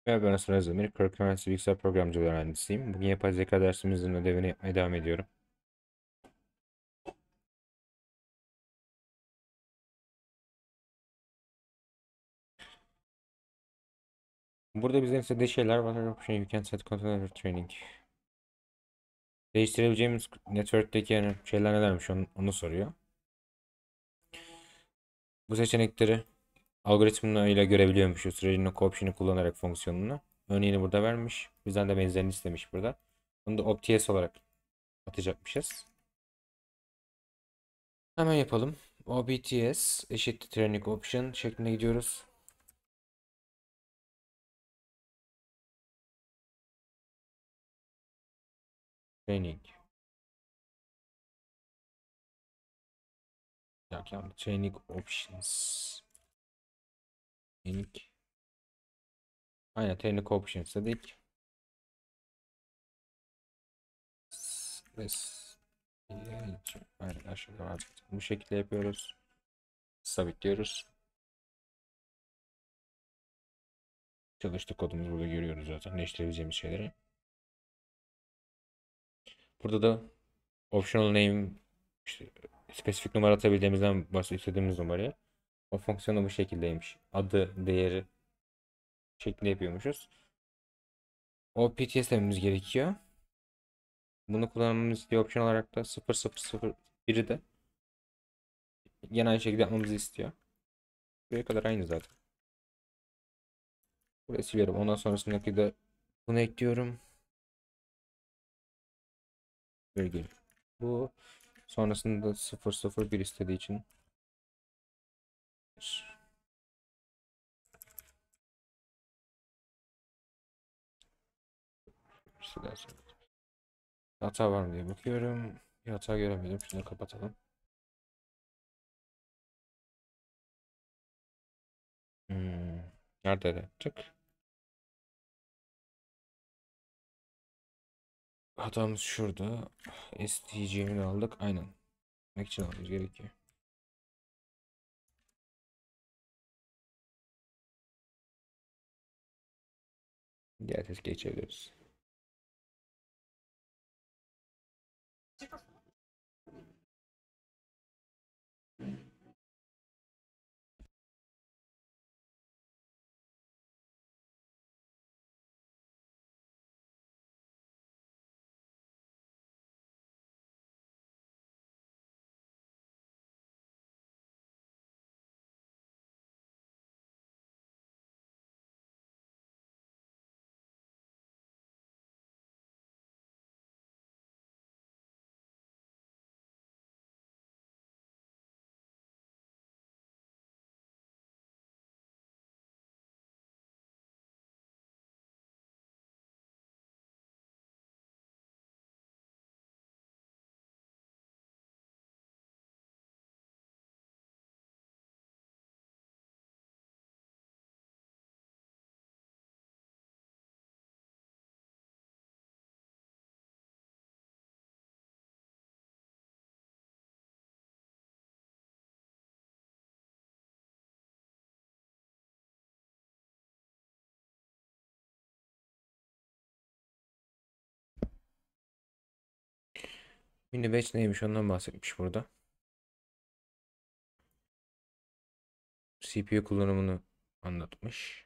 Merhaba, ben Aslan Özdemir. Kırık Üniversitesi Bilgisayar Programcılığı öğrencisiyim. Bugün yapay zeka dersimizin ödevini yapmaya devam ediyorum. Burada bizden istediği şeyler var. Option you can set container training. Değiştirebileceğimiz network'teki yani şeyler nelermiş onu soruyor. Bu seçenekleri algoritmayla görebiliyormuşuz. Regional option'ı kullanarak fonksiyonunu. Örneğini burada vermiş. Bizden de benzerini istemiş burada. Bunu da OPTS olarak atacakmışız. Hemen yapalım. OBTS eşittir training option şeklinde gidiyoruz. Training. Training options. Training. Aynen training options dedik. Res. Aynen aşağıda var. Bu şekilde yapıyoruz. Sabitliyoruz. Çalıştık kodumuzu burada görüyoruz zaten. Değiştirebileceğimiz şeyleri. Burada da optional name işte spesifik numara atabildiğimizden başka istediğimiz numarayı. O fonksiyonu bu şekildeymiş. Adı, değeri şeklinde yapıyormuşuz. O PTS dememiz gerekiyor. Bunu kullanmamız istiyor option olarak da 0001'i de yine aynı şekilde yapmamızı istiyor. Buraya kadar aynı zaten. Burayı siliyorum. Ondan sonrasındaki de bunu ekliyorum. Virgül. Bu sonrasında 001 istediği için hata var mı diye bakıyorum. Bir hata göremedim. Şunu kapatalım. Hmm. Nerede yaptık? Hatamız şurada. STG'ni aldık. Aynen. Ne için almamız gerekiyor? Diğer test geçebiliriz. Mini batch neymiş ondan bahsetmiş burada. CPU kullanımını anlatmış.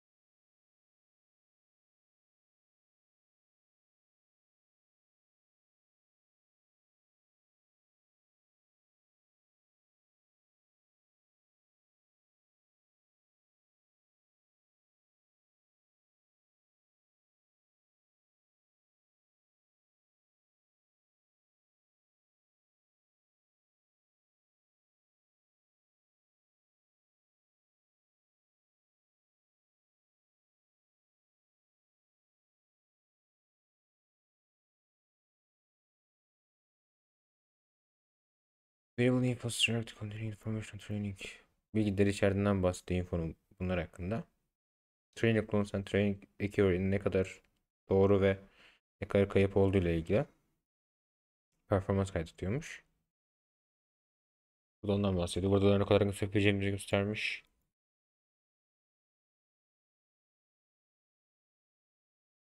Variable info struct containing information training. Bilgileri içerdiğinden bahsediyor infonun bunlar hakkında. Training clones and training accuracy ne kadar doğru ve ne kadar kayıp olduğu ile ilgili performans kaydediyormuş. Bu da ondan bahsediyor. Burada da ne kadar sökeceğimizi göstermiş.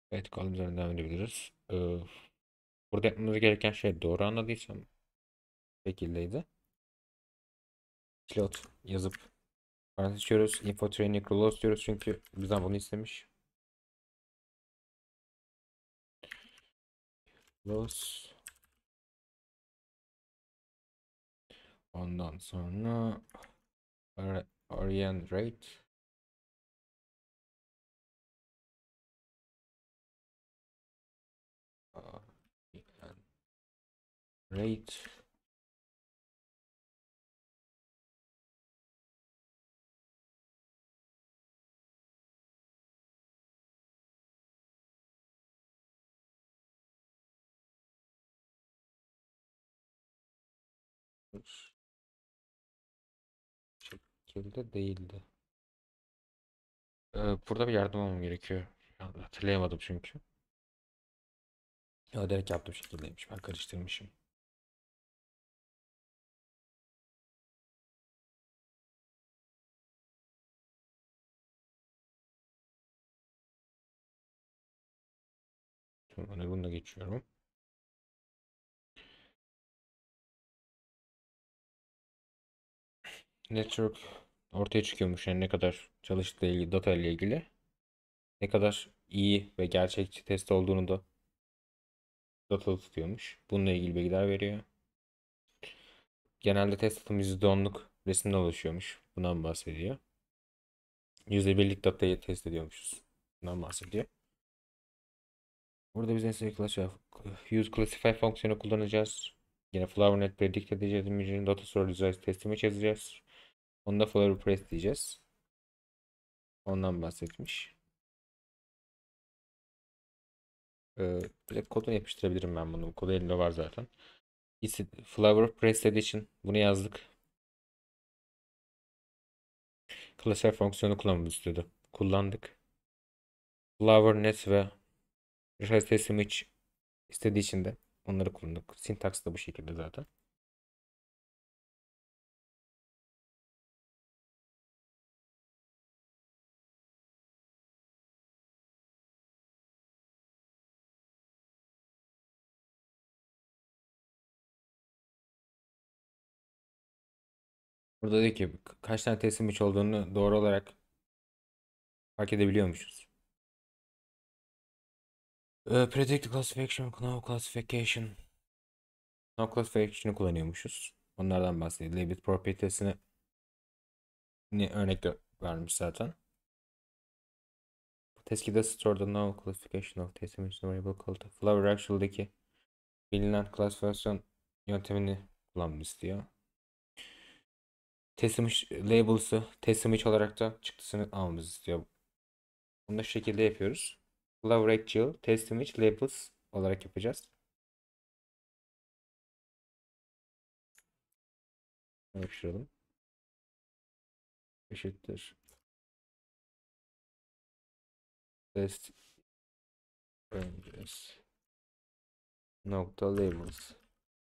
Evet, kalın üzerinden devam edebiliriz. Burada yapmamız gereken şey, doğru anladıysam şekildeydi. Slot yazıp parantez açıyoruz. Info training close diyoruz çünkü bizden bunu istemiş. Close. Ondan sonra Aryan rate. Aryan rate. Şekilde değildi. Burada bir yardım almam gerekiyor. Hatırlayamadım çünkü. Ya direkt yaptığım şekildeymiş. Ben karıştırmışım. Sonra bunu da geçiyorum. Network ortaya çıkıyormuş. Yani ne kadar çalıştığı ilgili, data ile ilgili. Ne kadar iyi ve gerçekçi test olduğunu da datalı tutuyormuş. Bununla ilgili bilgiler veriyor. Genelde test atım %10'luk resimden oluşuyormuş. Bundan bahsediyor. %1'lik datayı test ediyormuşuz. Bundan bahsediyor. Burada biz use classify fonksiyonu kullanacağız. Yine flowernet predict edeceğiz. Image'in data store testimi çözeceğiz. Onda flower press diyeceğiz. Ondan bahsetmiş. Direkt kodunu yapıştırabilirim ben bunu. Kodu elimde var zaten. Flower press dediği için bunu yazdık. Classify fonksiyonu kullanmamızı istiyordu. Kullandık. Flowernet ve resize testimi istediği için de onları kullandık. Syntax da bu şekilde zaten. Burada diyor ki kaç tane teslim içi olduğunu doğru olarak fark edebiliyormuşuz. Predict classification, no classification. No classification'ı kullanıyormuşuz. Onlardan bahsediyor. Label properties'ini örnek vermiş zaten. Teskide store'da no classification of teslim içi variable called flower actual'daki bilinen klasifasyon yöntemini kullanmamızı istiyor. Teslim labels'ı teslim iç olarak da çıktısını almamızı istiyor. Bunu da şu şekilde yapıyoruz. Flower actual teslim iç labels olarak yapacağız. Yapıştıralım. Eşittir. Test ranges nokta labels.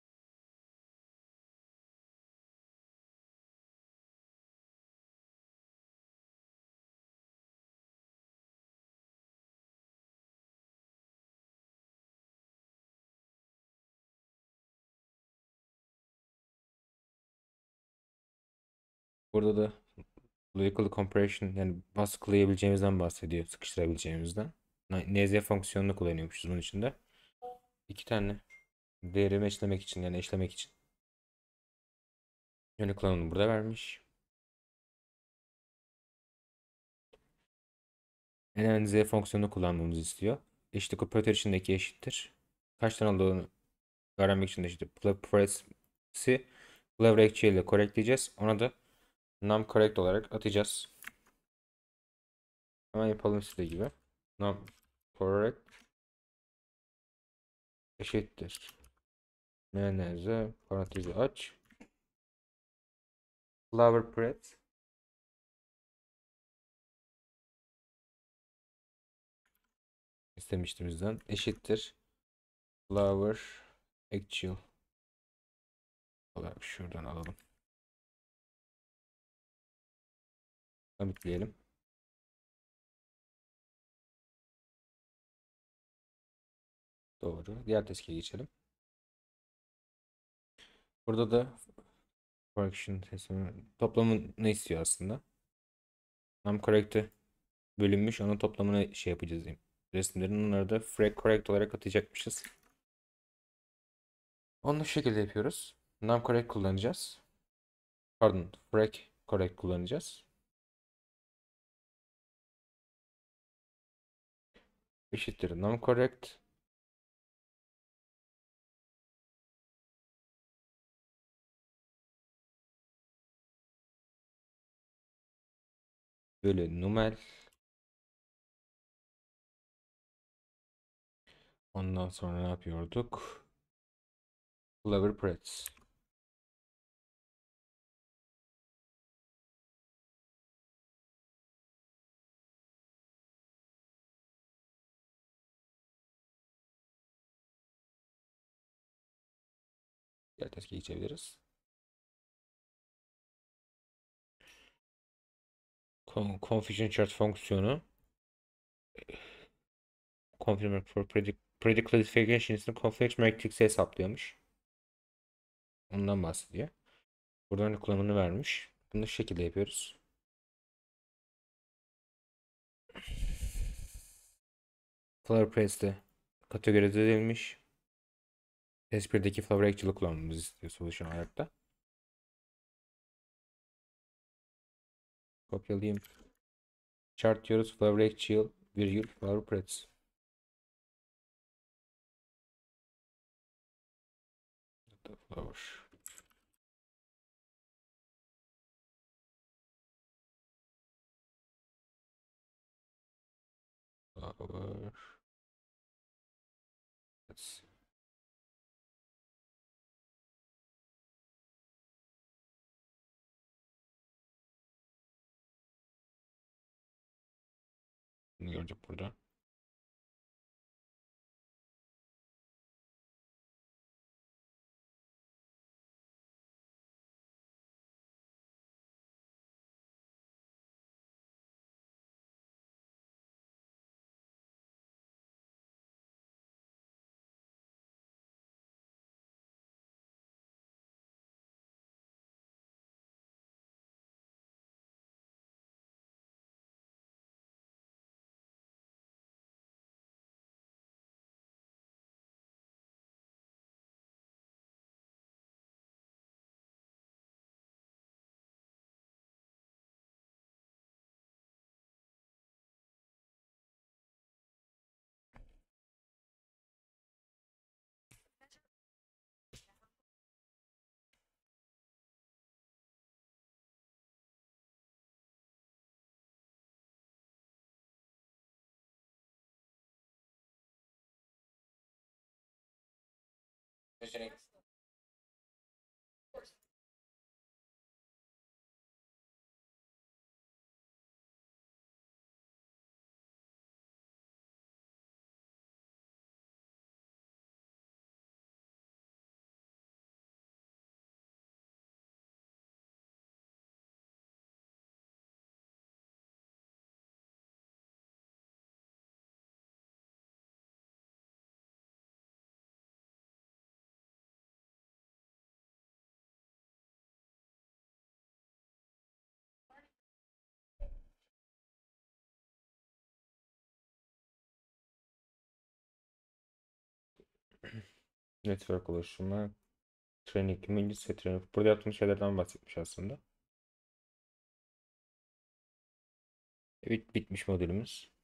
Burada da local compression yani baskılayabileceğimizden bahsediyor. Sıkıştırabileceğimizden. NZ fonksiyonunu kullanıyormuşuz bunun içinde. İki tane değerimi eşlemek için yani eşlemek için. Yönü kullanımını burada vermiş. NZ fonksiyonunu kullanmamızı istiyor. Eşitlik operatör içindeki eşittir. Kaç tane olduğunu öğrenmek için de işte press'i leverage ile correctleyeceğiz. Ona da num correct olarak atacağız. Hemen yapalım size gibi. Num correct eşittir. NZ parantezi aç. Flower press istemiştim bizden. Eşittir. Flower actual olarak şuradan alalım. Sabitleyelim. Doğru. Diğer tezkehe geçelim. Burada da fraction toplamını istiyor aslında. Num correct'e bölünmüş. Onun toplamını şey yapacağız diyeyim. Resimlerin onları da frag correct olarak atacakmışız. Onu şu şekilde yapıyoruz. Num correct kullanacağız. Pardon, frag correct kullanacağız. Eşittir num correct bölü numel. Ondan sonra ne yapıyorduk? Clever Prets. Diğer tezkehe geçebiliriz. Confusion chart fonksiyonu confirm for predict classification için complex matrix'i hesaplıyormuş. Ondan bahsediyor. Buradan kullanımını vermiş. Bunu şu şekilde yapıyoruz. Flower Press'te kategorize edilmiş. Test 1'deki Flower Actual'ı kullanmamızı istiyor solution olarak da. Kopyalayayım. Chart diyoruz. Flower Actual virgül Flower Press. Flower. Flower. Press. Bunu gördük burada. Seçenek. Network oluşumu, training, millis ve training. Burada yaptığımız şeylerden bahsetmiş aslında. Bitmiş modülümüz.